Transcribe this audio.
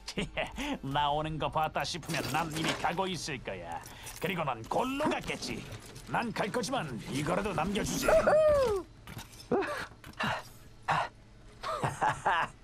나오는 거 봤다 싶으면 난 이미 가고 있을 거야. 그리고 넌 골로 갔겠지. 난 갈 거지만 이거라도 남겨주지.